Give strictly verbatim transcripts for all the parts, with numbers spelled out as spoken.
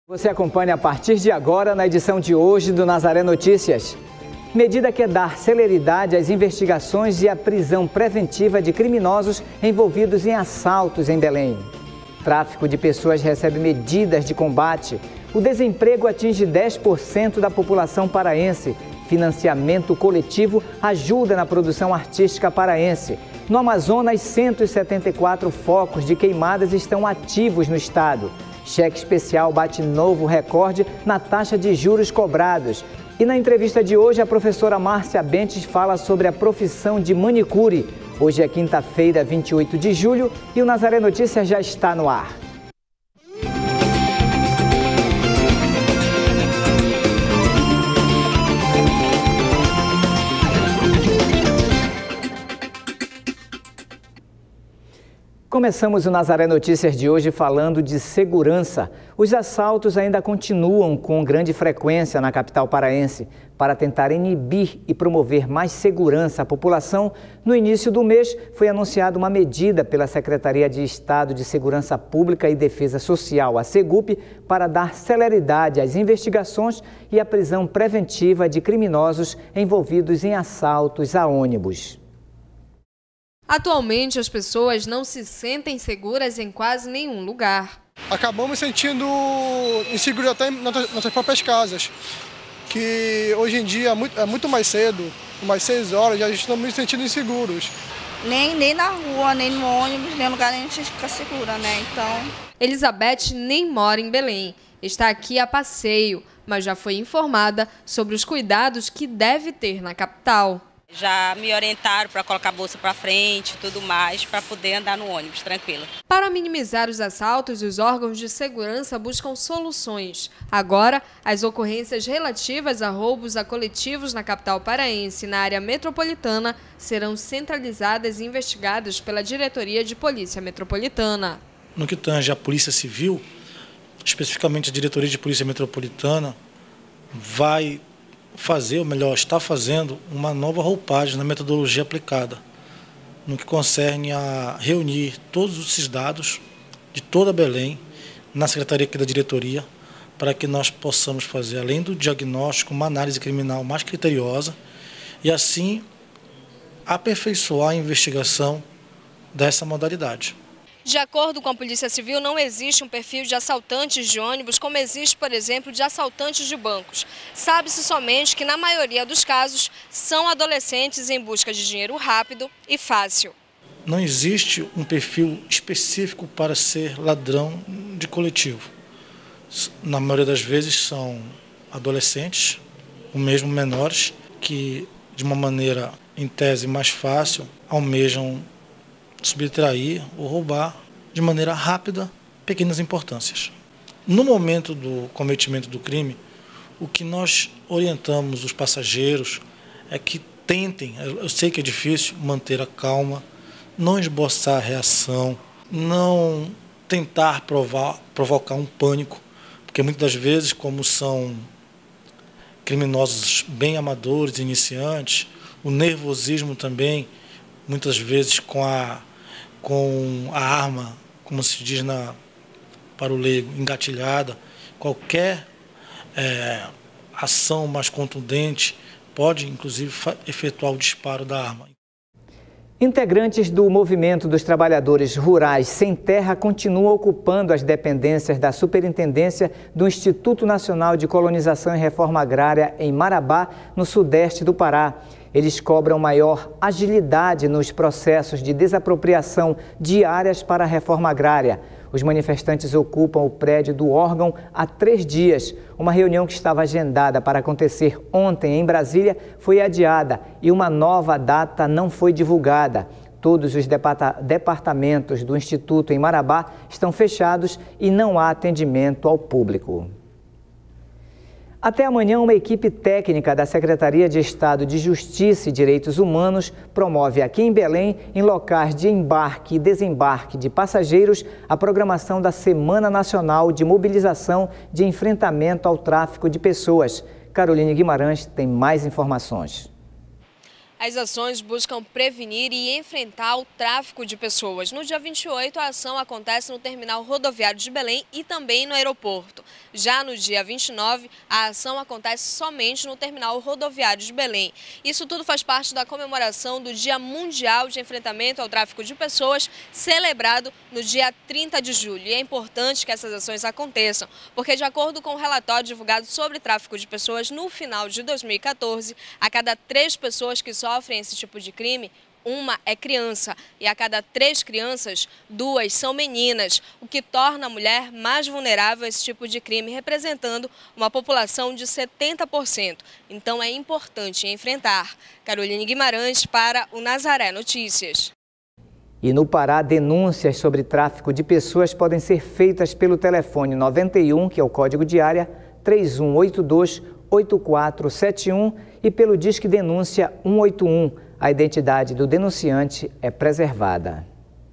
Você acompanha a partir de agora na edição de hoje do Nazaré Notícias. Medida quer dar celeridade às investigações e à prisão preventiva de criminosos envolvidos em assaltos em Belém. Tráfico de pessoas recebe medidas de combate. O desemprego atinge dez por cento da população paraense. Financiamento coletivo ajuda na produção artística paraense. No Amazonas, cento e setenta e quatro focos de queimadas estão ativos no estado. Cheque especial bate novo recorde na taxa de juros cobrados. E na entrevista de hoje, a professora Márcia Bentes fala sobre a profissão de manicure. Hoje é quinta-feira, vinte e oito de julho, e o Nazaré Notícias já está no ar. Começamos o Nazaré Notícias de hoje falando de segurança. Os assaltos ainda continuam com grande frequência na capital paraense. Para tentar inibir e promover mais segurança à população, no início do mês foi anunciada uma medida pela Secretaria de Estado de Segurança Pública e Defesa Social, a SEGUP, para dar celeridade às investigações e à prisão preventiva de criminosos envolvidos em assaltos a ônibus. Atualmente, as pessoas não se sentem seguras em quase nenhum lugar. Acabamos sentindo inseguros até em nossas próprias casas, que hoje em dia é muito, é muito mais cedo, umas seis horas, já estamos nos sentindo inseguros. Nem, nem na rua, nem no ônibus, nem no lugar nem a gente fica segura, né? Então... Elizabeth nem mora em Belém, está aqui a passeio, mas já foi informada sobre os cuidados que deve ter na capital. Já me orientaram para colocar a bolsa para frente e tudo mais, para poder andar no ônibus tranquila. Para minimizar os assaltos, os órgãos de segurança buscam soluções. Agora, as ocorrências relativas a roubos a coletivos na capital paraense e na área metropolitana serão centralizadas e investigadas pela Diretoria de Polícia Metropolitana. No que tange a Polícia Civil, especificamente a Diretoria de Polícia Metropolitana, vai fazer, ou melhor, está fazendo uma nova roupagem na metodologia aplicada, no que concerne a reunir todos esses dados de toda Belém na Secretaria aqui da Diretoria, para que nós possamos fazer, além do diagnóstico, uma análise criminal mais criteriosa e assim aperfeiçoar a investigação dessa modalidade. De acordo com a Polícia Civil, não existe um perfil de assaltantes de ônibus como existe, por exemplo, de assaltantes de bancos. Sabe-se somente que, na maioria dos casos, são adolescentes em busca de dinheiro rápido e fácil. Não existe um perfil específico para ser ladrão de coletivo. Na maioria das vezes são adolescentes, ou mesmo menores, que de uma maneira, em tese, mais fácil, almejam subtrair ou roubar de maneira rápida pequenas importâncias. No momento do cometimento do crime, o que nós orientamos os passageiros é que tentem, eu sei que é difícil, manter a calma, não esboçar a reação, não tentar provar, provocar um pânico, porque muitas das vezes, como são criminosos bem amadores, iniciantes, o nervosismo também, muitas vezes com a com a arma, como se diz na, para o leigo, engatilhada, qualquer é, ação mais contundente pode, inclusive, efetuar o disparo da arma. Integrantes do Movimento dos Trabalhadores Rurais Sem Terra continuam ocupando as dependências da Superintendência do Instituto Nacional de Colonização e Reforma Agrária em Marabá, no sudeste do Pará. Eles cobram maior agilidade nos processos de desapropriação de áreas para a reforma agrária. Os manifestantes ocupam o prédio do órgão há três dias. Uma reunião que estava agendada para acontecer ontem em Brasília foi adiada e uma nova data não foi divulgada. Todos os departamentos do Instituto em Marabá estão fechados e não há atendimento ao público. Até amanhã, uma equipe técnica da Secretaria de Estado de Justiça e Direitos Humanos promove aqui em Belém, em locais de embarque e desembarque de passageiros, a programação da Semana Nacional de Mobilização de Enfrentamento ao Tráfico de Pessoas. Caroline Guimarães tem mais informações. As ações buscam prevenir e enfrentar o tráfico de pessoas. No dia vinte e oito, a ação acontece no terminal rodoviário de Belém e também no aeroporto. Já no dia vinte e nove, a ação acontece somente no terminal rodoviário de Belém. Isso tudo faz parte da comemoração do Dia Mundial de Enfrentamento ao Tráfico de Pessoas, celebrado no dia trinta de julho. E é importante que essas ações aconteçam, porque de acordo com o relatório divulgado sobre tráfico de pessoas no final de dois mil e quatorze, a cada três pessoas que sofrem esse tipo de crime, uma é criança, e a cada três crianças, duas são meninas, o que torna a mulher mais vulnerável a esse tipo de crime, representando uma população de setenta por cento. Então é importante enfrentar. Caroline Guimarães para o Nazaré Notícias. E no Pará, denúncias sobre tráfico de pessoas podem ser feitas pelo telefone noventa e um, que é o código de área, três um oito dois, oito quatro sete um e pelo Disque Denúncia um oito um. A identidade do denunciante é preservada.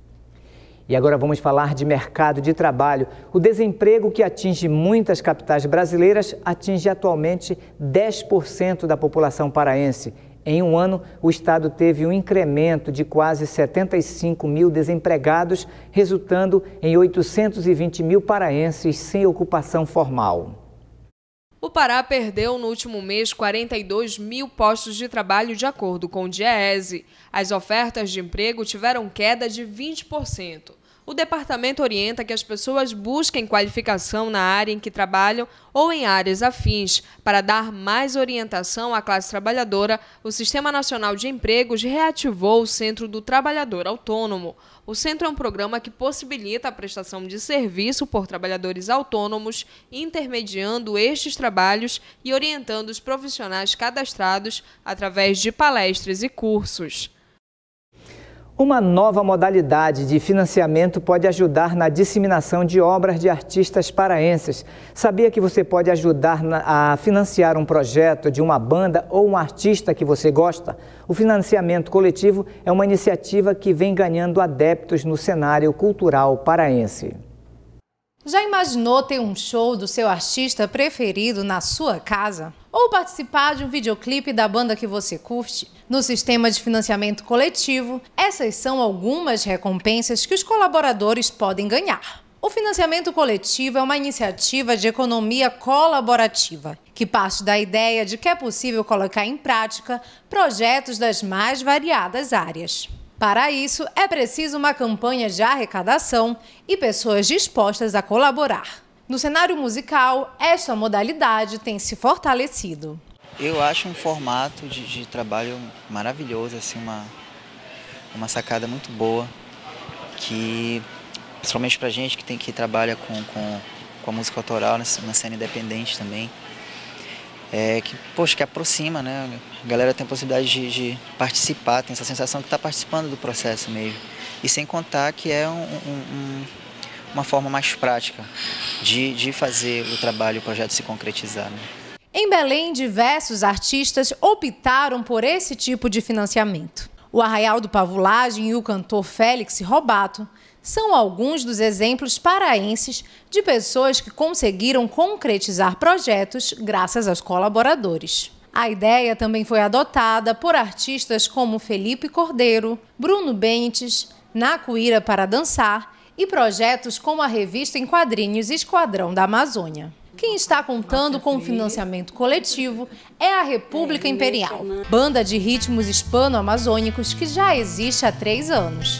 E agora vamos falar de mercado de trabalho. O desemprego, que atinge muitas capitais brasileiras, atinge atualmente dez por cento da população paraense. Em um ano, o estado teve um incremento de quase setenta e cinco mil desempregados, resultando em oitocentos e vinte mil paraenses sem ocupação formal. O Pará perdeu no último mês quarenta e dois mil postos de trabalho, de acordo com o DIEESE. As ofertas de emprego tiveram queda de vinte por cento. O departamento orienta que as pessoas busquem qualificação na área em que trabalham ou em áreas afins. Para dar mais orientação à classe trabalhadora, o Sistema Nacional de Empregos reativou o Centro do Trabalhador Autônomo. O centro é um programa que possibilita a prestação de serviço por trabalhadores autônomos, intermediando estes trabalhos e orientando os profissionais cadastrados através de palestras e cursos. Uma nova modalidade de financiamento pode ajudar na disseminação de obras de artistas paraenses. Sabia que você pode ajudar a financiar um projeto de uma banda ou um artista que você gosta? O financiamento coletivo é uma iniciativa que vem ganhando adeptos no cenário cultural paraense. Já imaginou ter um show do seu artista preferido na sua casa? Ou participar de um videoclipe da banda que você curte? No sistema de financiamento coletivo, essas são algumas recompensas que os colaboradores podem ganhar. O financiamento coletivo é uma iniciativa de economia colaborativa, que parte da ideia de que é possível colocar em prática projetos das mais variadas áreas. Para isso, é preciso uma campanha de arrecadação e pessoas dispostas a colaborar. No cenário musical, esta modalidade tem se fortalecido. Eu acho um formato de, de trabalho maravilhoso, assim, uma, uma sacada muito boa, que, principalmente para a gente que, tem, que trabalha com, com, com a música autoral, na cena independente também, é, que, poxa, que aproxima, né? A galera tem a possibilidade de, de participar, tem essa sensação que está participando do processo mesmo. E sem contar que é um, um, uma forma mais prática de, de fazer o trabalho, o projeto se concretizar, né? Em Belém, diversos artistas optaram por esse tipo de financiamento. O Arraial do Pavulagem e o cantor Félix Robato são alguns dos exemplos paraenses de pessoas que conseguiram concretizar projetos graças aos colaboradores. A ideia também foi adotada por artistas como Felipe Cordeiro, Bruno Bentes, Nacuíra para Dançar e projetos como a revista em quadrinhos Esquadrão da Amazônia. Quem está contando com o financiamento coletivo é a República Imperial, banda de ritmos hispano-amazônicos que já existe há três anos.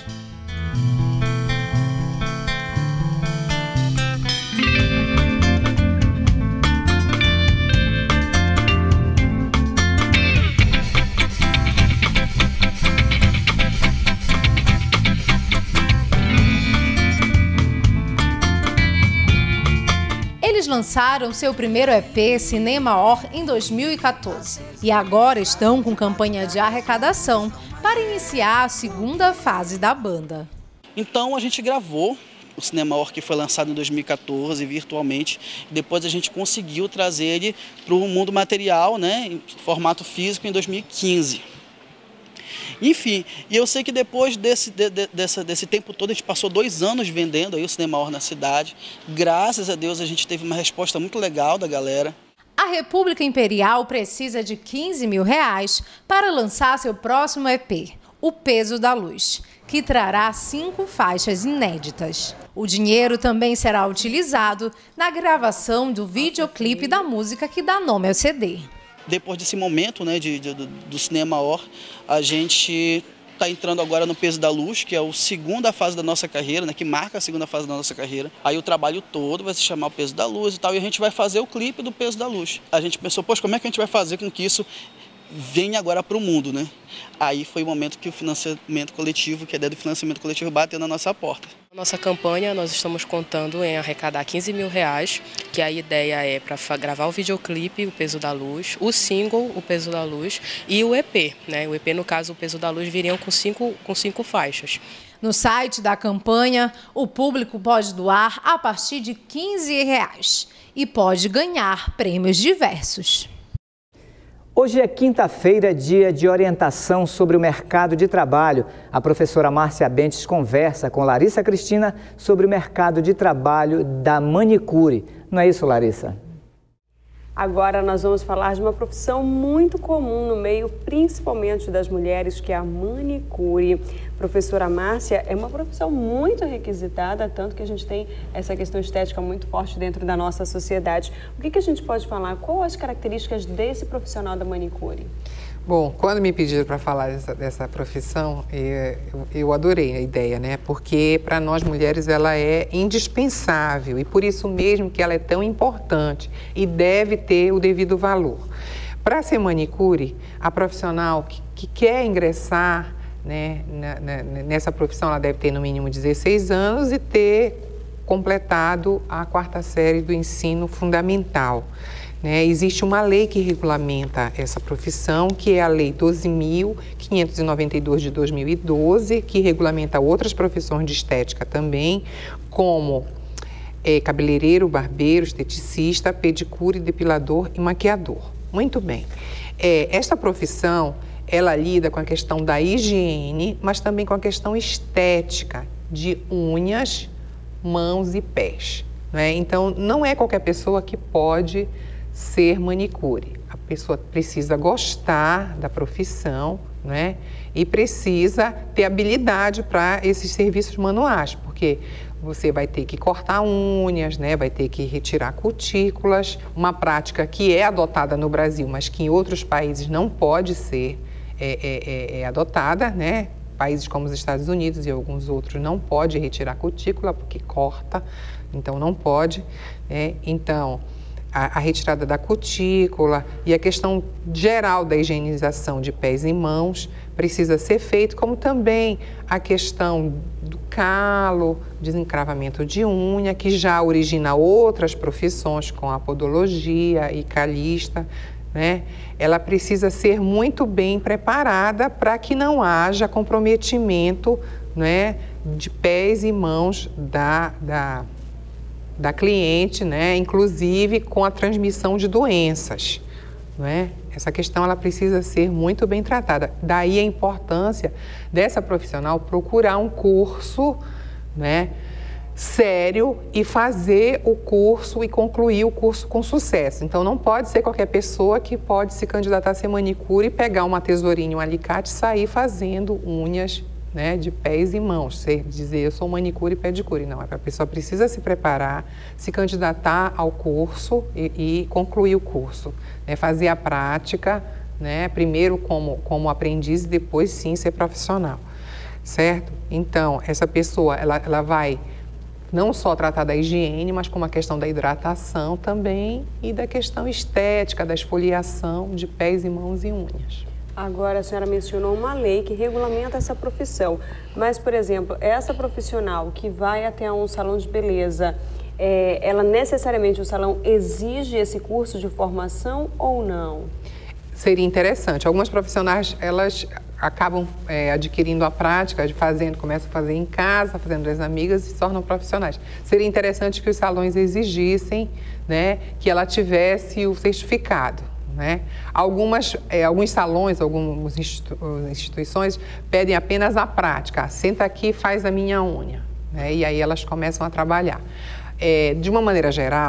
Eles lançaram seu primeiro E P, Cinema Or, em dois mil e quatorze e agora estão com campanha de arrecadação para iniciar a segunda fase da banda. Então a gente gravou o Cinema Or, que foi lançado em dois mil e quatorze virtualmente, e depois a gente conseguiu trazer ele para o mundo material, né, em formato físico, em dois mil e quinze. Enfim, e eu sei que depois desse, de, de, dessa, desse tempo todo, a gente passou dois anos vendendo aí o Cinema Or na cidade. Graças a Deus a gente teve uma resposta muito legal da galera. A A República Imperial precisa de quinze mil reais para lançar seu próximo E P, O Peso da Luz, que trará cinco faixas inéditas. O dinheiro também será utilizado na gravação do videoclipe da música que dá nome ao C D. Depois desse momento, né, de, de, do Cinema Or, a gente está entrando agora no Peso da Luz, que é a segunda fase da nossa carreira, né, que marca a segunda fase da nossa carreira. Aí o trabalho todo vai se chamar o Peso da Luz e tal, e a gente vai fazer o clipe do Peso da Luz. A gente pensou, poxa, como é que a gente vai fazer com que isso venha agora para o mundo, né? Aí foi o momento que o financiamento coletivo, que a ideia do financiamento coletivo bateu na nossa porta. Nossa campanha, nós estamos contando em arrecadar quinze mil reais, que a ideia é para gravar o videoclipe, O Peso da Luz, o single, O Peso da Luz, e o E P, né? O E P, no caso, O Peso da Luz, viriam com cinco, com cinco faixas. No site da campanha, o público pode doar a partir de quinze reais e pode ganhar prêmios diversos. Hoje é quinta-feira, dia de orientação sobre o mercado de trabalho. A professora Márcia Bentes conversa com Larissa Cristina sobre o mercado de trabalho da manicure. Não é isso, Larissa? Agora nós vamos falar de uma profissão muito comum no meio, principalmente das mulheres, que é a manicure. Professora Márcia, é uma profissão muito requisitada, tanto que a gente tem essa questão estética muito forte dentro da nossa sociedade. O que, que a gente pode falar? Quais as características desse profissional da manicure? Bom, quando me pediram para falar dessa, dessa profissão, eu, eu adorei a ideia, né? Porque para nós mulheres ela é indispensável e por isso mesmo que ela é tão importante e deve ter o devido valor. Para ser manicure, a profissional que, que quer ingressar, né, na, na, nessa profissão, ela deve ter no mínimo dezesseis anos e ter completado a quarta série do ensino fundamental. Né? Existe uma lei que regulamenta essa profissão, que é a Lei doze mil quinhentos e noventa e dois de dois mil e doze, que regulamenta outras profissões de estética também, como é, cabeleireiro, barbeiro, esteticista, pedicure, depilador e maquiador. Muito bem. É, esta profissão, ela lida com a questão da higiene, mas também com a questão estética de unhas, mãos e pés. Né? Então, não é qualquer pessoa que pode ser manicure. A pessoa precisa gostar da profissão, né? E precisa ter habilidade para esses serviços manuais, porque você vai ter que cortar unhas, né? Vai ter que retirar cutículas, uma prática que é adotada no Brasil, mas que em outros países não pode ser é, é, é adotada, né? Países como os Estados Unidos e alguns outros não pode retirar cutícula porque corta, então não pode, né? Então, a, a retirada da cutícula e a questão geral da higienização de pés e mãos precisa ser feito, como também a questão do calo, desencravamento de unha, que já origina outras profissões, com a podologia e calista, né? Ela precisa ser muito bem preparada para que não haja comprometimento, né, de pés e mãos da, da, da cliente, né, inclusive com a transmissão de doenças. Né? Essa questão ela precisa ser muito bem tratada. Daí a importância dessa profissional procurar um curso, né, sério e fazer o curso e concluir o curso com sucesso. Então, não pode ser qualquer pessoa que pode se candidatar a ser manicure e pegar uma tesourinha, um alicate e sair fazendo unhas, né, de pés e mãos. Ser, dizer, eu sou manicure e pedicure. Não, a pessoa precisa se preparar, se candidatar ao curso e, e concluir o curso. Né, fazer a prática, né, primeiro como, como aprendiz e depois sim ser profissional. Certo? Então, essa pessoa, ela, ela vai não só tratar da higiene, mas como a questão da hidratação também e da questão estética, da esfoliação de pés e mãos e unhas. Agora, a senhora mencionou uma lei que regulamenta essa profissão, mas, por exemplo, essa profissional que vai até um salão de beleza, é, ela necessariamente, o salão exige esse curso de formação ou não? Seria interessante. Algumas profissionais, elas acabam é, adquirindo a prática de fazendo, começam a fazer em casa, fazendo das amigas e se tornam profissionais. Seria interessante que os salões exigissem, né, que ela tivesse o certificado. Né? Algumas, é, alguns salões, algumas institu instituições pedem apenas a prática. Senta aqui e faz a minha unha. Né? E aí elas começam a trabalhar. É, de uma maneira geral,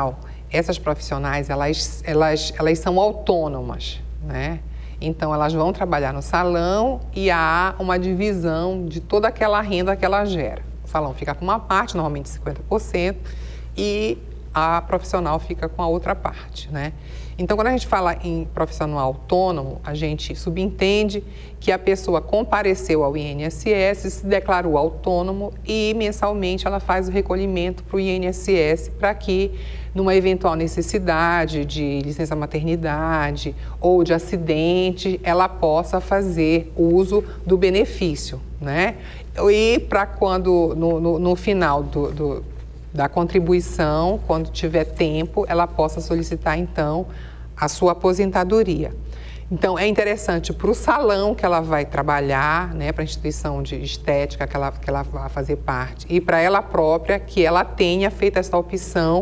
essas profissionais, elas, elas, elas são autônomas, né? Então, elas vão trabalhar no salão e há uma divisão de toda aquela renda que ela gera. O salão fica com uma parte, normalmente cinquenta por cento, e a profissional fica com a outra parte, né? Então, quando a gente fala em profissional autônomo, a gente subentende que a pessoa compareceu ao I N S S, se declarou autônomo e mensalmente ela faz o recolhimento para o I N S S para que, numa eventual necessidade de licença maternidade ou de acidente, ela possa fazer uso do benefício, né? E para quando, no, no, no final do, do, da contribuição, quando tiver tempo, ela possa solicitar, então, a sua aposentadoria. Então, é interessante para o salão que ela vai trabalhar, né, para a instituição de estética que ela, que ela vai fazer parte, e para ela própria que ela tenha feito essa opção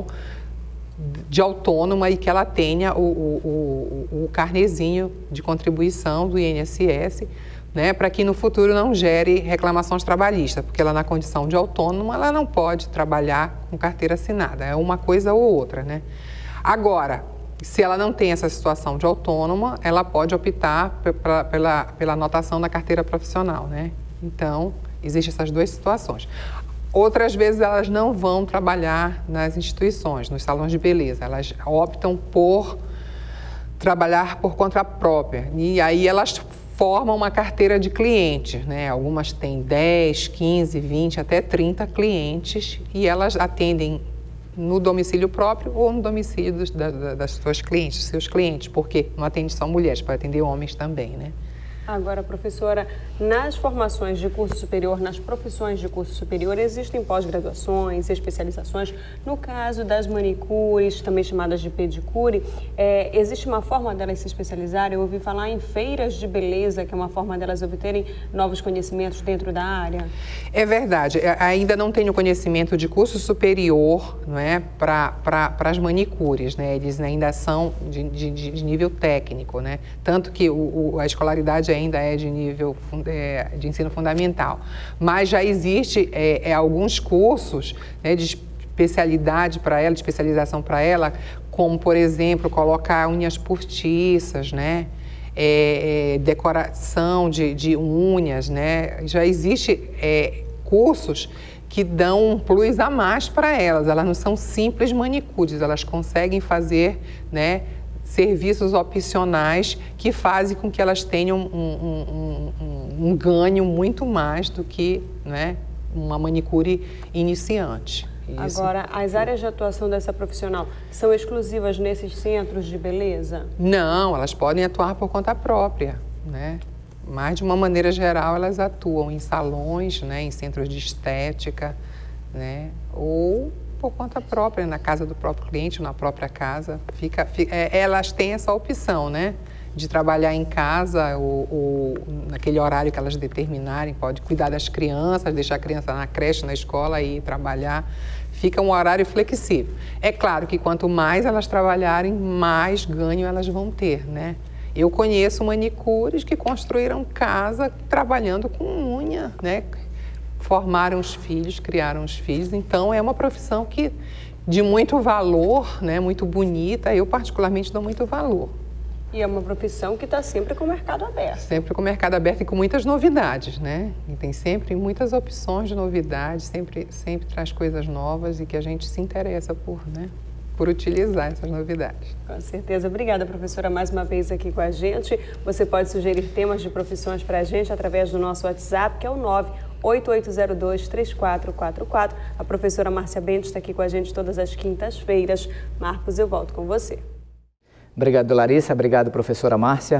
de autônoma e que ela tenha o, o, o, o carnezinho de contribuição do I N S S, né, para que no futuro não gere reclamações trabalhistas, porque ela na condição de autônoma, ela não pode trabalhar com carteira assinada, é uma coisa ou outra, né? Agora, se ela não tem essa situação de autônoma, ela pode optar pela, pela, pela anotação na carteira profissional, né? Então, existem essas duas situações. Outras vezes elas não vão trabalhar nas instituições, nos salões de beleza, elas optam por trabalhar por conta própria e aí elas formam uma carteira de clientes, né? Algumas têm dez, quinze, vinte, até trinta clientes e elas atendem no domicílio próprio ou no domicílio dos, da, das suas clientes, dos seus clientes, porque não atende só mulheres, pode atender homens também, né? Agora, professora, nas formações de curso superior, nas profissões de curso superior, existem pós-graduações, especializações. No caso das manicures, também chamadas de pedicure, é, existe uma forma delas se especializarem? Eu ouvi falar em feiras de beleza, que é uma forma delas obterem novos conhecimentos dentro da área. É verdade. Ainda não tenho conhecimento de curso superior, não é, para para as manicures, né? Eles ainda são de, de, de nível técnico, né? Tanto que o, o, a escolaridade ainda é de nível é, de ensino fundamental, mas já existe é, é, alguns cursos, né, de especialidade para ela, de especialização para ela, como, por exemplo, colocar unhas postiças, né, é, é, decoração de, de unhas, né, já existe é, cursos que dão um plus a mais para elas, elas não são simples manicures, elas conseguem fazer, né, serviços opcionais que fazem com que elas tenham um, um, um, um ganho muito mais do que, né, uma manicure iniciante. Isso. Agora, as áreas de atuação dessa profissional são exclusivas nesses centros de beleza? Não, elas podem atuar por conta própria, né? Mas, de uma maneira geral, elas atuam em salões, né, em centros de estética, né, ou por conta própria, na casa do próprio cliente, na própria casa. Fica, fica, é, elas têm essa opção, né, de trabalhar em casa ou, ou naquele horário que elas determinarem, pode cuidar das crianças, deixar a criança na creche, na escola e ir trabalhar. Fica um horário flexível. É claro que quanto mais elas trabalharem, mais ganho elas vão ter, né? Eu conheço manicures que construíram casa trabalhando com unha, né? Formaram os filhos, criaram os filhos, então é uma profissão que de muito valor, né, muito bonita, eu particularmente dou muito valor. E é uma profissão que está sempre com o mercado aberto. Sempre com o mercado aberto e com muitas novidades, né? E tem sempre muitas opções de novidades, sempre, sempre traz coisas novas e que a gente se interessa por, né, por utilizar essas novidades. Com certeza. Obrigada, professora, mais uma vez aqui com a gente. Você pode sugerir temas de profissões para a gente através do nosso WhatsApp, que é o nove oito oito zero dois, três quatro quatro quatro. A professora Márcia Bento está aqui com a gente todas as quintas-feiras. Marcos, eu volto com você. Obrigado, Larissa. Obrigado, professora Márcia.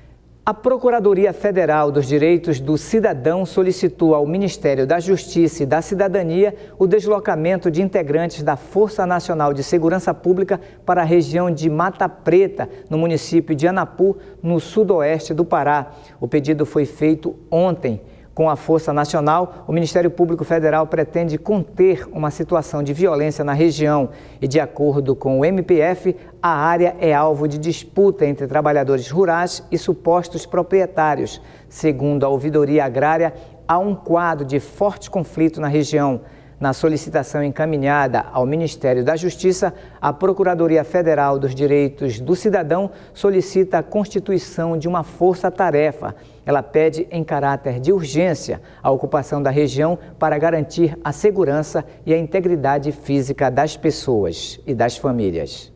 A Procuradoria Federal dos Direitos do Cidadão solicitou ao Ministério da Justiça e da Cidadania o deslocamento de integrantes da Força Nacional de Segurança Pública para a região de Mata Preta, no município de Anapu, no sudoeste do Pará. O pedido foi feito ontem. Com a Força Nacional, o Ministério Público Federal pretende conter uma situação de violência na região e, de acordo com o M P F, a área é alvo de disputa entre trabalhadores rurais e supostos proprietários. Segundo a Ouvidoria Agrária, há um quadro de forte conflito na região. Na solicitação encaminhada ao Ministério da Justiça, a Procuradoria Federal dos Direitos do Cidadão solicita a constituição de uma força-tarefa. Ela pede em caráter de urgência a ocupação da região para garantir a segurança e a integridade física das pessoas e das famílias.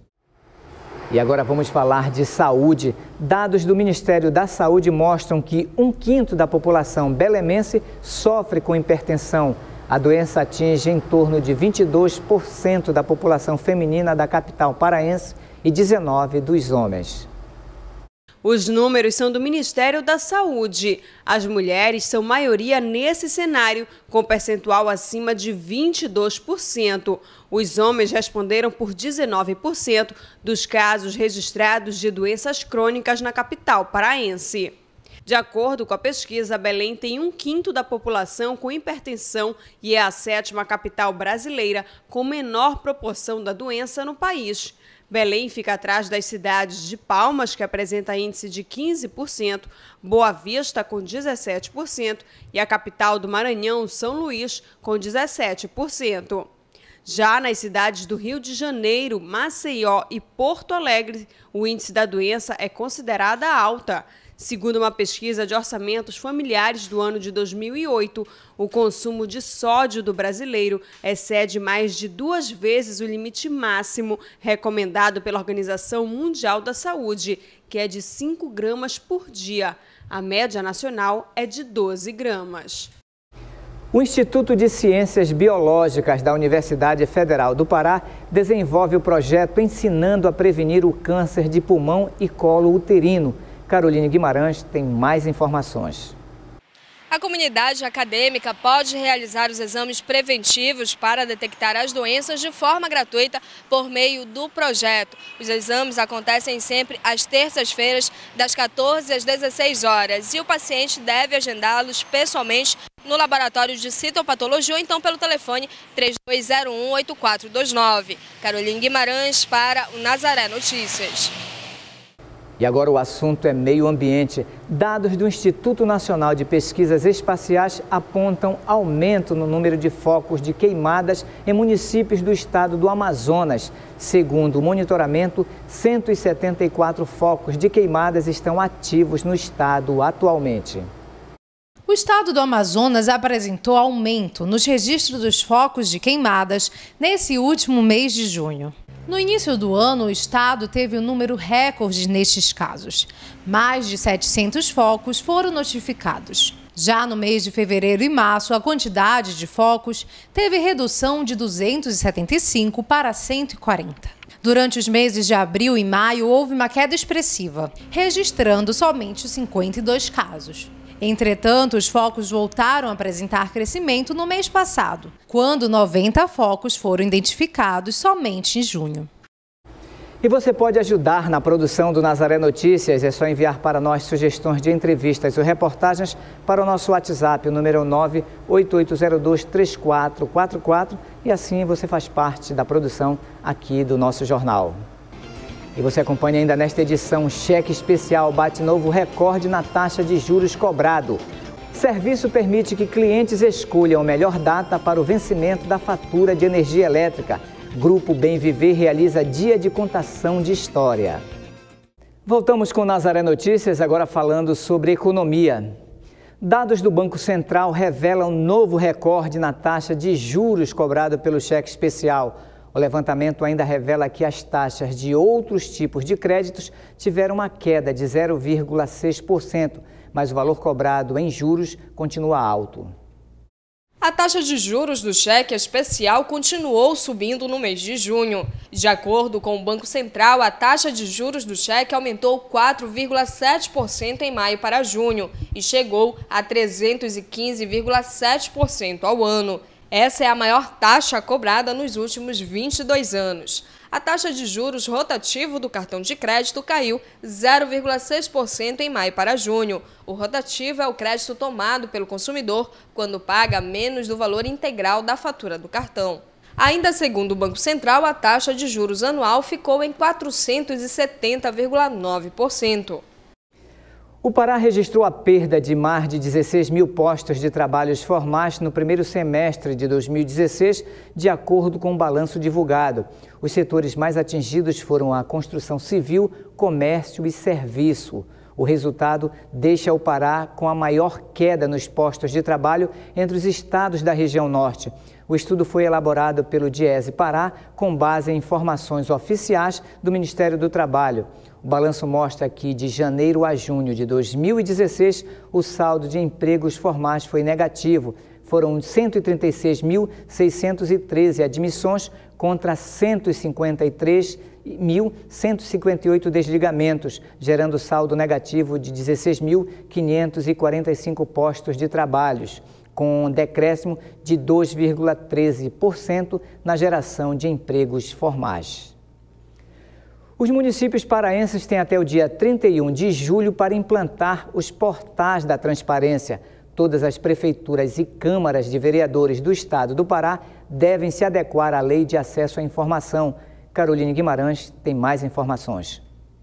E agora vamos falar de saúde. Dados do Ministério da Saúde mostram que um quinto da população belemense sofre com hipertensão. A doença atinge em torno de vinte e dois por cento da população feminina da capital paraense e dezenove por cento dos homens. Os números são do Ministério da Saúde. As mulheres são maioria nesse cenário, com percentual acima de vinte e dois por cento. Os homens responderam por dezenove por cento dos casos registrados de doenças crônicas na capital paraense. De acordo com a pesquisa, Belém tem um quinto da população com hipertensão e é a sétima capital brasileira com menor proporção da doença no país. Belém fica atrás das cidades de Palmas, que apresenta índice de quinze por cento, Boa Vista, com dezessete por cento, e a capital do Maranhão, São Luís, com dezessete por cento. Já nas cidades do Rio de Janeiro, Maceió e Porto Alegre, o índice da doença é considerada alta. Segundo uma pesquisa de orçamentos familiares do ano de dois mil e oito, o consumo de sódio do brasileiro excede mais de duas vezes o limite máximo recomendado pela Organização Mundial da Saúde, que é de cinco gramas por dia. A média nacional é de doze gramas. O Instituto de Ciências Biológicas da Universidade Federal do Pará desenvolve o projeto Ensinando a Prevenir o Câncer de Pulmão e Colo Uterino. Caroline Guimarães tem mais informações. A comunidade acadêmica pode realizar os exames preventivos para detectar as doenças de forma gratuita por meio do projeto. Os exames acontecem sempre às terças-feiras, das quatorze às dezesseis horas, e o paciente deve agendá-los pessoalmente no laboratório de citopatologia ou então pelo telefone três dois zero um, oito quatro dois nove. Caroline Guimarães para o Nazaré Notícias. E agora o assunto é meio ambiente. Dados do Instituto Nacional de Pesquisas Espaciais apontam aumento no número de focos de queimadas em municípios do estado do Amazonas. Segundo o monitoramento, cento e setenta e quatro focos de queimadas estão ativos no estado atualmente. O estado do Amazonas apresentou aumento nos registros dos focos de queimadas nesse último mês de junho. No início do ano, o estado teve um número recorde nestes casos. Mais de setecentos focos foram notificados. Já no mês de fevereiro e março, a quantidade de focos teve redução de duzentos e setenta e cinco para cento e quarenta. Durante os meses de abril e maio, houve uma queda expressiva, registrando somente cinquenta e dois casos. Entretanto, os focos voltaram a apresentar crescimento no mês passado, quando noventa focos foram identificados somente em junho. E você pode ajudar na produção do Nazaré Notícias. É só enviar para nós sugestões de entrevistas ou reportagens para o nosso WhatsApp, o número nove oito oito zero dois três quatro quatro quatro, e assim você faz parte da produção aqui do nosso jornal. E você acompanha ainda nesta edição, cheque especial bate novo recorde na taxa de juros cobrado. Serviço permite que clientes escolham a melhor data para o vencimento da fatura de energia elétrica. Grupo Bem Viver realiza dia de contação de história. Voltamos com Nazaré Notícias, agora falando sobre economia. Dados do Banco Central revelam novo recorde na taxa de juros cobrado pelo cheque especial. O levantamento ainda revela que as taxas de outros tipos de créditos tiveram uma queda de zero vírgula seis por cento, mas o valor cobrado em juros continua alto. A taxa de juros do cheque especial continuou subindo no mês de junho. De acordo com o Banco Central, a taxa de juros do cheque aumentou quatro vírgula sete por cento em maio para junho e chegou a trezentos e quinze vírgula sete por cento ao ano. Essa é a maior taxa cobrada nos últimos vinte e dois anos. A taxa de juros rotativo do cartão de crédito caiu zero vírgula seis por cento em maio para junho. O rotativo é o crédito tomado pelo consumidor quando paga menos do valor integral da fatura do cartão. Ainda segundo o Banco Central, a taxa de juros anual ficou em quatrocentos e setenta vírgula nove por cento. O Pará registrou a perda de mais de dezesseis mil postos de trabalhos formais no primeiro semestre de dois mil e dezesseis, de acordo com o balanço divulgado. Os setores mais atingidos foram a construção civil, comércio e serviço. O resultado deixa o Pará com a maior queda nos postos de trabalho entre os estados da região norte. O estudo foi elaborado pelo Diese Pará com base em informações oficiais do Ministério do Trabalho. O balanço mostra que, de janeiro a junho de dois mil e dezesseis, o saldo de empregos formais foi negativo. Foram cento e trinta e seis mil, seiscentos e treze admissões contra cento e cinquenta e três mil, cento e cinquenta e oito desligamentos, gerando saldo negativo de dezesseis mil, quinhentos e quarenta e cinco postos de trabalhos, com um decréscimo de dois vírgula treze por cento na geração de empregos formais. Os municípios paraenses têm até o dia trinta e um de julho para implantar os portais da transparência. Todas as prefeituras e câmaras de vereadores do estado do Pará devem se adequar à Lei de Acesso à Informação. Caroline Guimarães tem mais informações.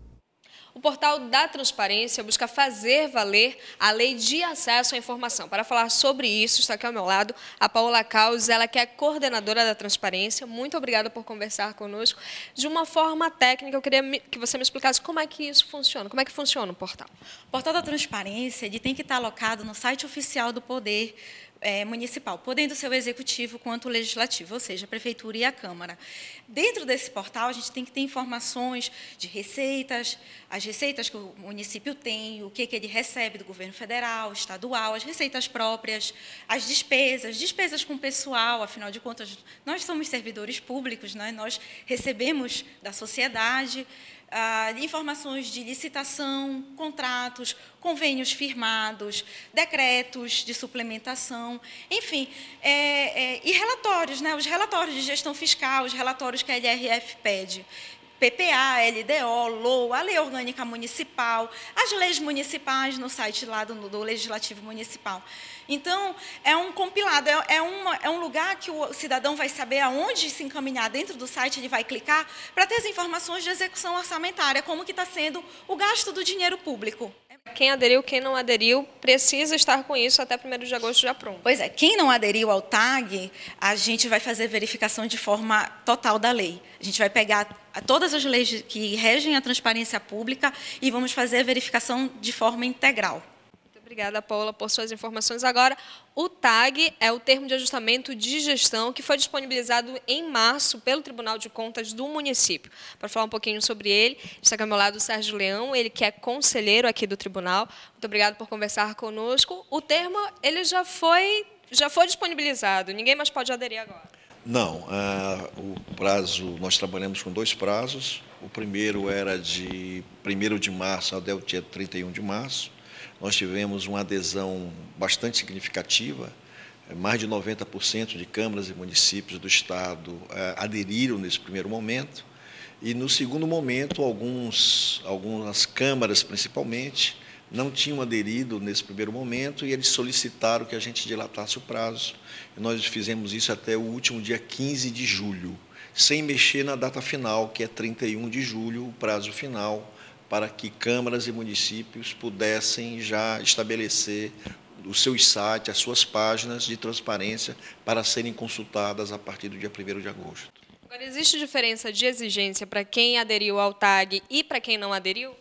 O portal da Transparência busca fazer valer a Lei de Acesso à Informação. Para falar sobre isso, está aqui ao meu lado a Paola Caus, ela que é coordenadora da Transparência. Muito obrigada por conversar conosco. De uma forma técnica, eu queria que você me explicasse como é que isso funciona, como é que funciona o portal. O portal da Transparência ele tem que estar alocado no site oficial do Poder É, municipal, podendo ser o executivo quanto o legislativo, ou seja, a prefeitura e a Câmara. Dentro desse portal, a gente tem que ter informações de receitas, as receitas que o município tem, o que, que ele recebe do governo federal, estadual, as receitas próprias, as despesas, despesas com pessoal, afinal de contas, nós somos servidores públicos, né? Nós recebemos da sociedade, Ah, informações de licitação, contratos, convênios firmados, decretos de suplementação, enfim, é, é, e relatórios, né, os relatórios de gestão fiscal, os relatórios que a L R F pede. P P A, L D O, L O U, a Lei Orgânica Municipal, as leis municipais no site lá do, do Legislativo Municipal. Então, é um compilado, é, é, uma, é um lugar que o cidadão vai saber aonde se encaminhar dentro do site, ele vai clicar para ter as informações de execução orçamentária, como que está sendo o gasto do dinheiro público. Quem aderiu, quem não aderiu, precisa estar com isso até primeiro de agosto já pronto. Pois é, quem não aderiu ao T A G, a gente vai fazer verificação de forma total da lei. A gente vai pegar todas as leis que regem a transparência pública e vamos fazer a verificação de forma integral. Obrigada, Paula, por suas informações. Agora, o T A G é o termo de ajustamento de gestão que foi disponibilizado em março pelo Tribunal de Contas do município. Para falar um pouquinho sobre ele, está aqui ao meu lado o Sérgio Leão, ele que é conselheiro aqui do Tribunal. Muito obrigado por conversar conosco. O termo ele já foi, já foi disponibilizado, ninguém mais pode aderir agora. Não, uh, o prazo, nós trabalhamos com dois prazos. O primeiro era de primeiro de março até o dia trinta e um de março. Nós tivemos uma adesão bastante significativa, mais de noventa por cento de câmaras e municípios do Estado eh, aderiram nesse primeiro momento, e no segundo momento, alguns, algumas câmaras, principalmente, não tinham aderido nesse primeiro momento e eles solicitaram que a gente dilatasse o prazo. E nós fizemos isso até o último dia quinze de julho, sem mexer na data final, que é trinta e um de julho, o prazo final, para que câmaras e municípios pudessem já estabelecer os seus sites, as suas páginas de transparência para serem consultadas a partir do dia primeiro de agosto. Agora, existe diferença de exigência para quem aderiu ao T A G e para quem não aderiu?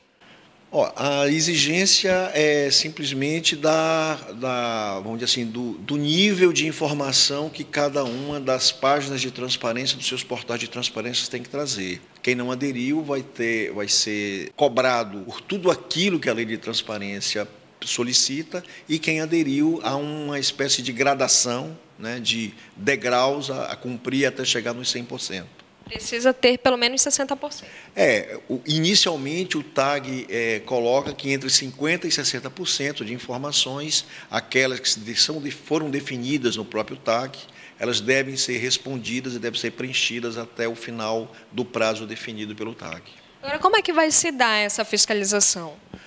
Ó, a exigência é simplesmente da, da, vamos dizer assim, do, do nível de informação que cada uma das páginas de transparência dos seus portais de transparência tem que trazer. Quem não aderiu vai, ter, vai ser cobrado por tudo aquilo que a lei de transparência solicita, e quem aderiu a uma espécie de gradação, né, de degraus a, a cumprir até chegar nos cem por cento. Precisa ter pelo menos sessenta por cento. É, o, inicialmente o T A G é, coloca que entre cinquenta por cento e sessenta por cento de informações, aquelas que são, foram definidas no próprio T A G, elas devem ser respondidas e devem ser preenchidas até o final do prazo definido pelo T A G. Agora, como é que vai se dar essa fiscalização?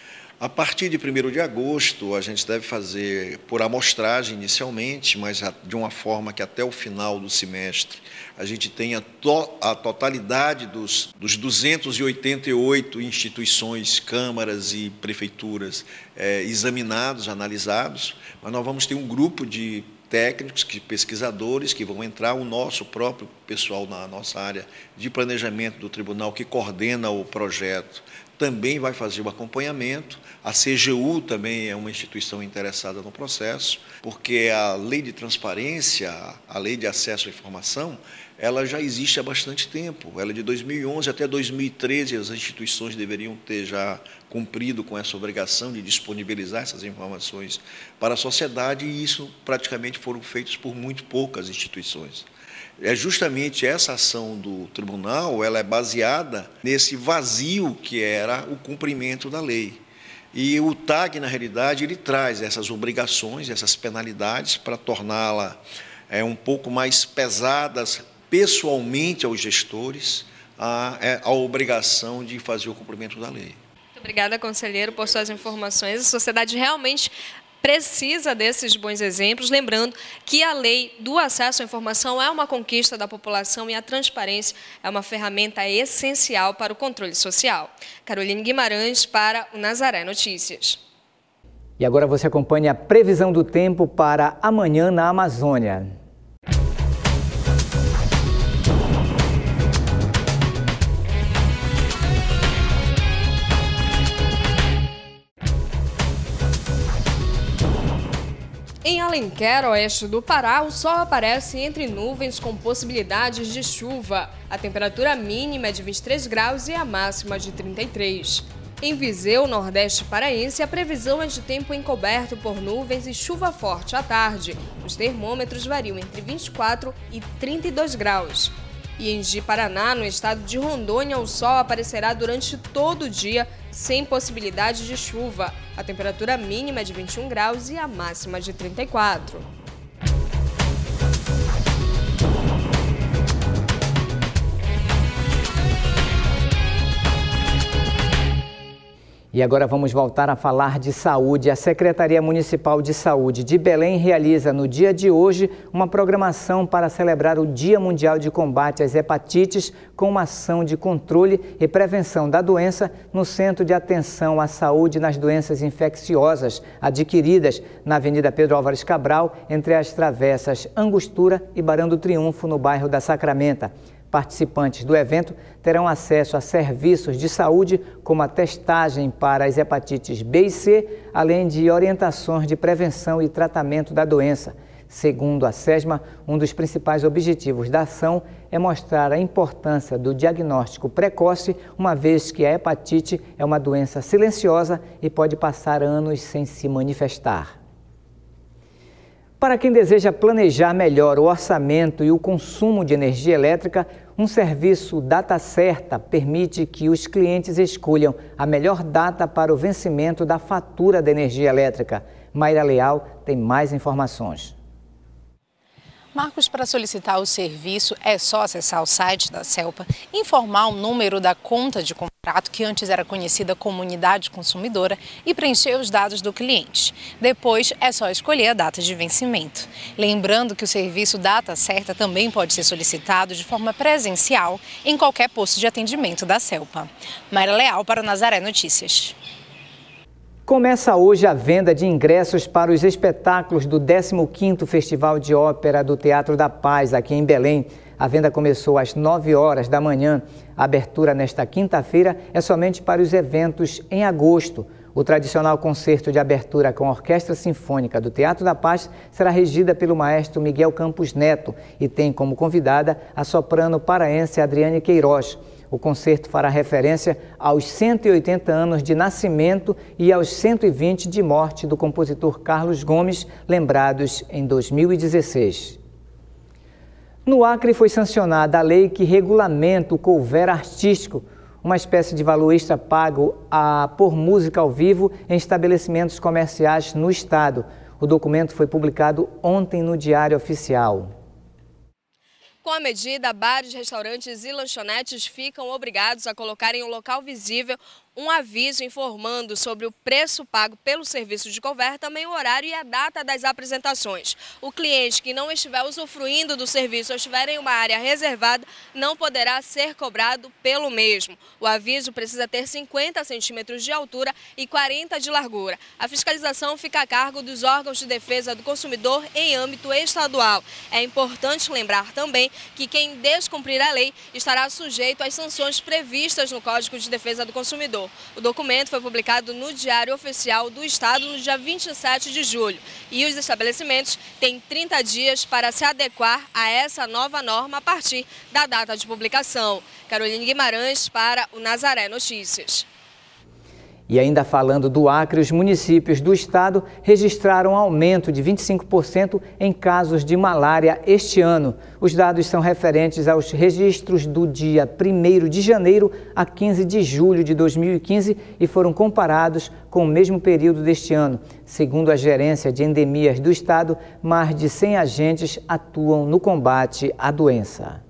A partir de primeiro de agosto, a gente deve fazer por amostragem inicialmente, mas de uma forma que até o final do semestre a gente tenha to a totalidade dos, dos duzentas e oitenta e oito instituições, câmaras e prefeituras é, examinados, analisados, mas nós vamos ter um grupo de técnicos, pesquisadores que vão entrar, o nosso próprio pessoal na nossa área de planejamento do tribunal que coordena o projeto, também vai fazer o acompanhamento. A C G U também é uma instituição interessada no processo, porque a lei de transparência, a lei de acesso à informação, ela já existe há bastante tempo. Ela é de dois mil e onze até dois mil e treze, as instituições deveriam ter já cumprido com essa obrigação de disponibilizar essas informações para a sociedade, e isso praticamente foram feitos por muito poucas instituições. É justamente essa ação do tribunal, ela é baseada nesse vazio que era o cumprimento da lei. E o T A G, na realidade, ele traz essas obrigações, essas penalidades para torná-la é, um pouco mais pesadas pessoalmente aos gestores, a, a obrigação de fazer o cumprimento da lei. Muito obrigada, conselheiro, por suas informações. A sociedade realmente precisa desses bons exemplos, lembrando que a lei do acesso à informação é uma conquista da população e a transparência é uma ferramenta essencial para o controle social. Caroline Guimarães para o Nazaré Notícias. E agora você acompanha a previsão do tempo para amanhã na Amazônia. Em Alenquer, oeste do Pará, o sol aparece entre nuvens com possibilidades de chuva. A temperatura mínima é de vinte e três graus e a máxima de trinta e três. Em Viseu, nordeste paraense, a previsão é de tempo encoberto por nuvens e chuva forte à tarde. Os termômetros variam entre vinte e quatro e trinta e dois graus. E em Ji-Paraná, no estado de Rondônia, o sol aparecerá durante todo o dia, sem possibilidade de chuva. A temperatura mínima é de vinte e um graus e a máxima de trinta e quatro. E agora vamos voltar a falar de saúde. A Secretaria Municipal de Saúde de Belém realiza no dia de hoje uma programação para celebrar o Dia Mundial de Combate às Hepatites com uma ação de controle e prevenção da doença no Centro de Atenção à Saúde nas Doenças Infecciosas, adquiridas na Avenida Pedro Álvares Cabral, entre as travessas Angostura e Barão do Triunfo, no bairro da Sacramenta. Participantes do evento terão acesso a serviços de saúde, como a testagem para as hepatites B e C, além de orientações de prevenção e tratamento da doença. Segundo a SESMA, um dos principais objetivos da ação é mostrar a importância do diagnóstico precoce, uma vez que a hepatite é uma doença silenciosa e pode passar anos sem se manifestar. Para quem deseja planejar melhor o orçamento e o consumo de energia elétrica, um serviço Data Certa permite que os clientes escolham a melhor data para o vencimento da fatura da energia elétrica. Mayra Leal tem mais informações. Marcos, para solicitar o serviço é só acessar o site da CELPA, informar o número da conta de contrato, que antes era conhecida como unidade consumidora, e preencher os dados do cliente. Depois é só escolher a data de vencimento. Lembrando que o serviço Data Certa também pode ser solicitado de forma presencial em qualquer posto de atendimento da CELPA. Mayra Leal para o Nazaré Notícias. Começa hoje a venda de ingressos para os espetáculos do décimo quinto Festival de Ópera do Teatro da Paz, aqui em Belém. A venda começou às nove horas da manhã. A abertura nesta quinta-feira é somente para os eventos em agosto. O tradicional concerto de abertura com a Orquestra Sinfônica do Teatro da Paz será regida pelo maestro Miguel Campos Neto e tem como convidada a soprano paraense Adriane Queiroz. O concerto fará referência aos cento e oitenta anos de nascimento e aos cento e vinte de morte do compositor Carlos Gomes, lembrados em dois mil e dezesseis. No Acre foi sancionada a lei que regulamenta o couvert artístico, uma espécie de valor extra pago a, por música ao vivo em estabelecimentos comerciais no estado. O documento foi publicado ontem no Diário Oficial. Com a medida, bares, restaurantes e lanchonetes ficam obrigados a colocar em um local visível um aviso informando sobre o preço pago pelo serviço de cover, também o horário e a data das apresentações. O cliente que não estiver usufruindo do serviço ou estiver em uma área reservada não poderá ser cobrado pelo mesmo. O aviso precisa ter cinquenta centímetros de altura e quarenta de largura. A fiscalização fica a cargo dos órgãos de defesa do consumidor em âmbito estadual. É importante lembrar também que quem descumprir a lei estará sujeito às sanções previstas no Código de Defesa do Consumidor. O documento foi publicado no Diário Oficial do Estado no dia vinte e sete de julho e os estabelecimentos têm trinta dias para se adequar a essa nova norma a partir da data de publicação. Caroline Guimarães para o Nazaré Notícias. E ainda falando do Acre, os municípios do estado registraram um aumento de vinte e cinco por cento em casos de malária este ano. Os dados são referentes aos registros do dia primeiro de janeiro a quinze de julho de dois mil e quinze e foram comparados com o mesmo período deste ano. Segundo a Gerência de Endemias do estado, mais de cem agentes atuam no combate à doença.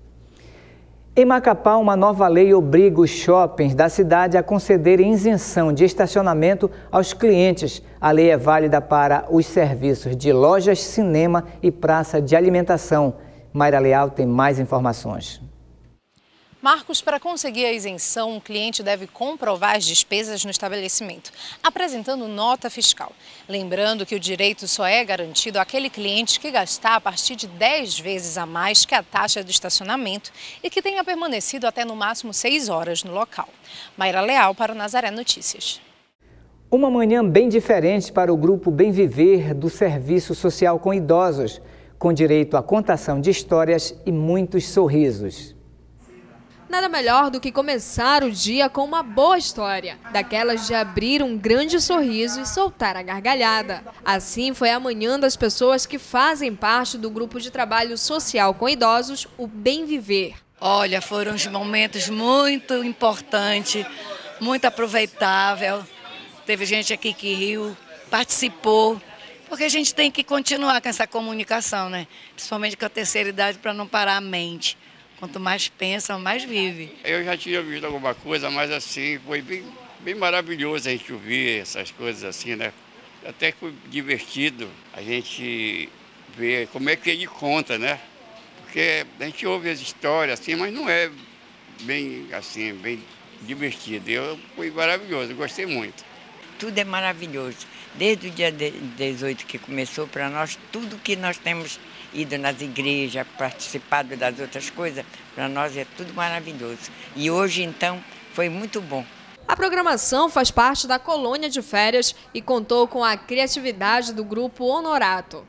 Em Macapá, uma nova lei obriga os shoppings da cidade a concederem isenção de estacionamento aos clientes. A lei é válida para os serviços de lojas, cinema e praça de alimentação. Mayra Leal tem mais informações. Marcos, para conseguir a isenção, um cliente deve comprovar as despesas no estabelecimento, apresentando nota fiscal. Lembrando que o direito só é garantido àquele cliente que gastar a partir de dez vezes a mais que a taxa do estacionamento e que tenha permanecido até no máximo seis horas no local. Mayra Leal para o Nazaré Notícias. Uma manhã bem diferente para o grupo Bem Viver do Serviço Social com Idosos, com direito à contação de histórias e muitos sorrisos. Nada melhor do que começar o dia com uma boa história, daquelas de abrir um grande sorriso e soltar a gargalhada. Assim foi a manhã das pessoas que fazem parte do grupo de trabalho social com idosos, o Bem Viver. Olha, foram uns momentos muito importantes, muito aproveitável. Teve gente aqui que riu, participou, porque a gente tem que continuar com essa comunicação, né? Principalmente com a terceira idade, para não parar a mente. Quanto mais pensa, mais vive. Eu já tinha visto alguma coisa, mas assim, foi bem, bem maravilhoso a gente ouvir essas coisas assim, né? Até que foi divertido a gente ver como é que ele conta, né? Porque a gente ouve as histórias assim, mas não é bem assim, bem divertido. Eu, foi maravilhoso, gostei muito. Tudo é maravilhoso. Desde o dia dezoito que começou, para nós, tudo que nós temos ido nas igrejas, participado das outras coisas, para nós é tudo maravilhoso. E hoje, então, foi muito bom. A programação faz parte da colônia de férias e contou com a criatividade do grupo Honorato.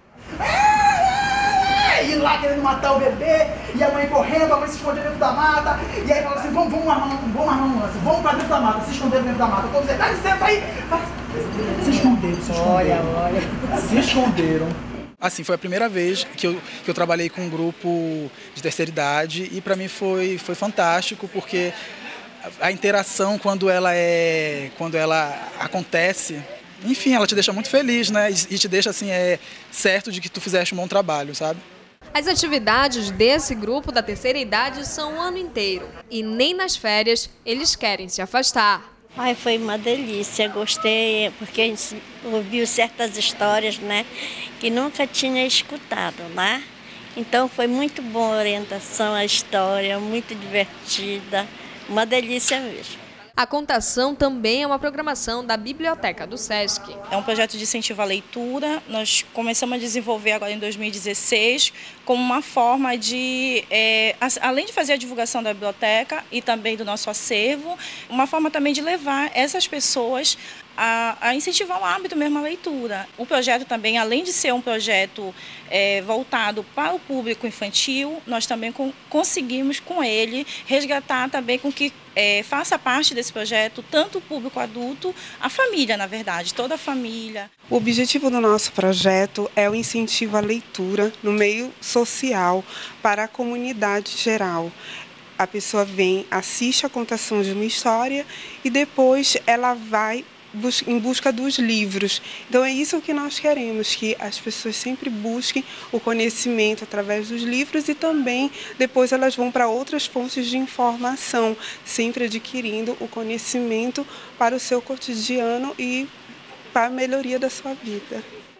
E lá querendo matar o bebê, e a mãe correndo, a mãe se escondendo dentro da mata, e aí fala assim, vamos, vamos armar, vamos armar um lance, vamos para dentro da mata, se esconder dentro da mata. Todos dizendo, dá licença aí! Se esconderam, se esconderam. Olha, olha. Se esconderam. Assim, foi a primeira vez que eu, que eu trabalhei com um grupo de terceira idade e para mim foi, foi fantástico, porque a interação quando ela, é, quando ela acontece, enfim, ela te deixa muito feliz, né? E te deixa assim, é, certo de que tu fizeste um bom trabalho, sabe? As atividades desse grupo da terceira idade são o ano inteiro e nem nas férias eles querem se afastar. Ai, foi uma delícia, gostei, porque a gente ouviu certas histórias, né, que nunca tinha escutado, né? Então foi muito boa a orientação, a história, muito divertida, uma delícia mesmo. A contação também é uma programação da Biblioteca do Sesc. É um projeto de incentivo à leitura. Nós começamos a desenvolver agora em dois mil e dezesseis como uma forma de, é, além de fazer a divulgação da biblioteca e também do nosso acervo, uma forma também de levar essas pessoas a, a incentivar o hábito mesmo à leitura. O projeto também, além de ser um projeto é, voltado para o público infantil, nós também com, conseguimos com ele resgatar também com que é, faça parte desse projeto tanto o público adulto, a família, na verdade, toda a família. O objetivo do nosso projeto é o incentivo à leitura no meio social para a comunidade geral. A pessoa vem, assiste a contação de uma história e depois ela vai em busca dos livros. Então é isso que nós queremos, que as pessoas sempre busquem o conhecimento através dos livros e também depois elas vão para outras fontes de informação, sempre adquirindo o conhecimento para o seu cotidiano e para a melhoria da sua vida.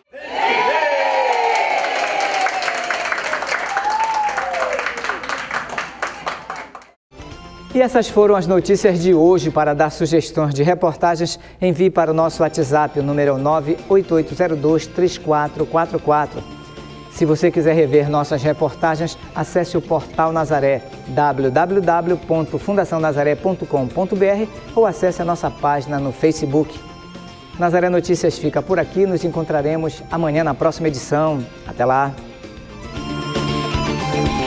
E essas foram as notícias de hoje. Para dar sugestões de reportagens, envie para o nosso WhatsApp, o número é o nove oito oito zero dois três quatro quatro quatro. Se você quiser rever nossas reportagens, acesse o Portal Nazaré, w w w ponto fundação nazaré ponto com ponto b r, ou acesse a nossa página no Facebook. Nazaré Notícias fica por aqui, nos encontraremos amanhã na próxima edição. Até lá!